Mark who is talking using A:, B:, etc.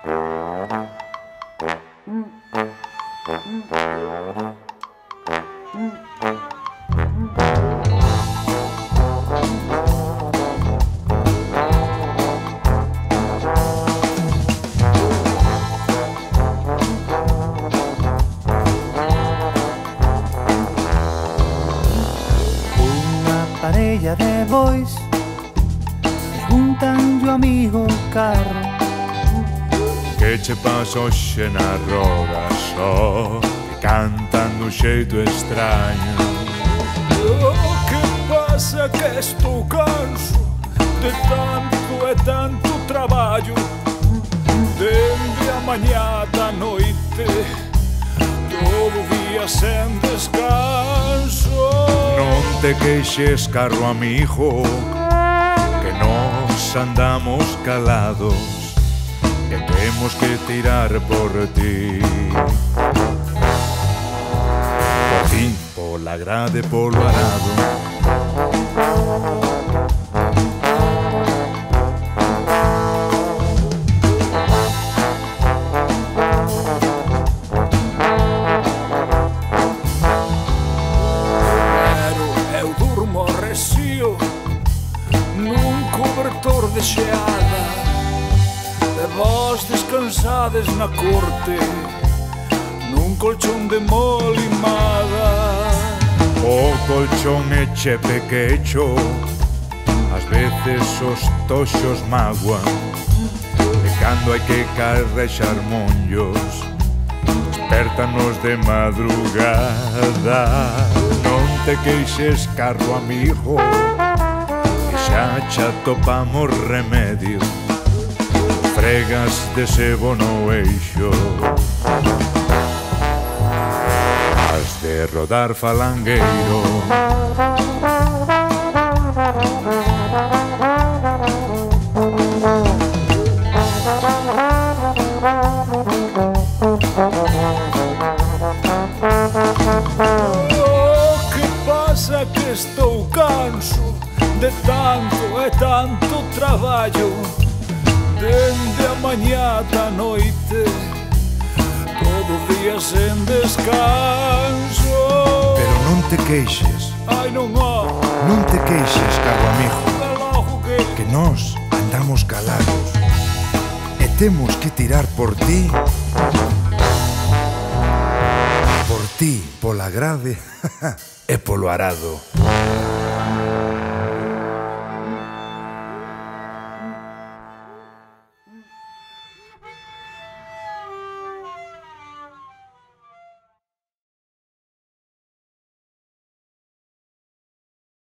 A: Parella de bois preguntan yo amigo caro:
B: que che pasa hoxe na roda só que cantan dun xeito extraño?
C: Que pasa que estou canso de tanto e tanto traballo, dende a mañá da noite, todo o día sen descanso.
B: Non te queixes, caro amigo, que nos andamos calados, que temos que tirar por ti. Por ti, pola grade, polo arado.
C: Nun cobertor de xeada, de vós descansades na corte, nun colchón de molimada.
B: O colchón é che pequecho, ás veces os toxos maguan, e cando hai que carrexar monllos, despertanos de madrugada. Non te queixes, caro amigo, xa topamos remedio, fregas de sebo no eixo, has de rodar falangueiro.
C: Que pasa que estou canso de tanto e tanto traballo, dende a mañá da noite, todo o día sen descanso.
A: Pero non te queixes,
C: Ai, non há,
A: non te queixes, caro amigo,
C: logo
A: que nós andamos calados e temos que tirar por ti, pola grade e polo arado.